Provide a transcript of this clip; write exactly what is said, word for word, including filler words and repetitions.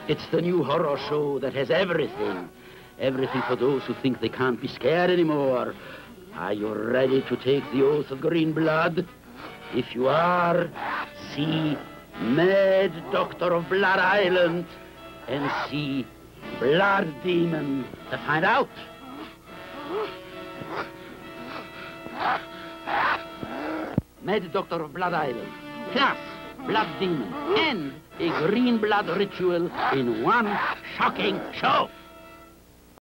It's the new horror show that has everything. Everything for those who think they can't be scared anymore. Are you ready to take the oath of green blood? If you are, see Mad Doctor of Blood Island and see Blood Demon to find out. Mad Doctor of Blood Island, plus Blood Demon, and a green blood ritual in one shocking show.